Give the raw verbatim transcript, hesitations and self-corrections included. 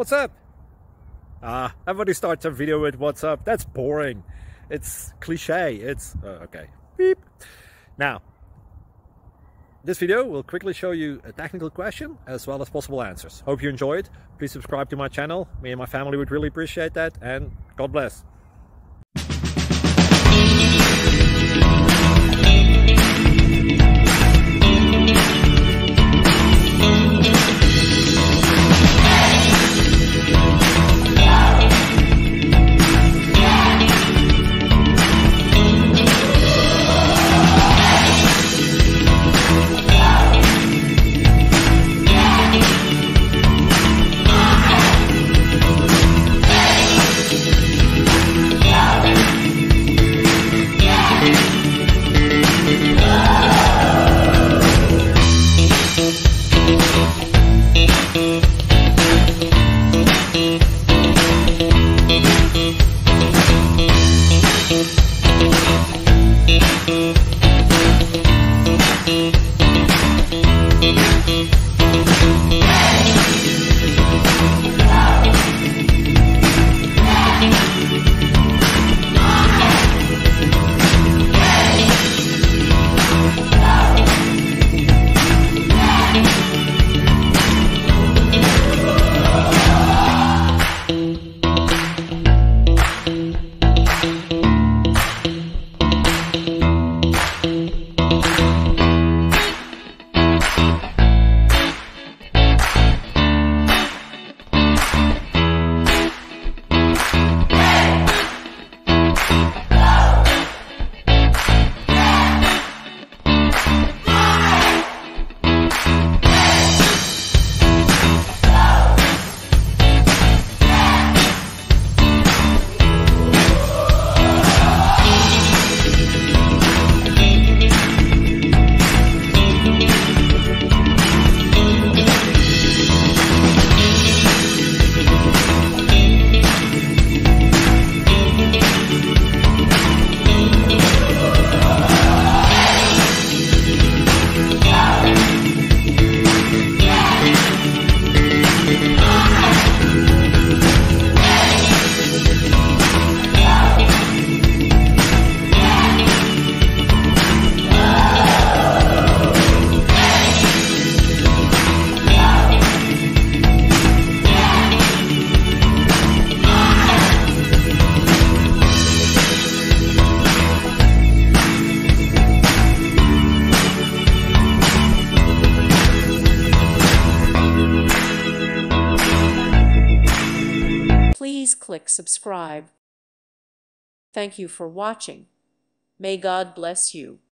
What's up? Ah, everybody starts a video with what's up. That's boring. It's cliche. It's uh, okay. Beep. Now, this video will quickly show you a technical question as well as possible answers. Hope you enjoyed. Please subscribe to my channel. Me and my family would really appreciate that, and God bless. Please click subscribe. Thank you for watching. May God bless you.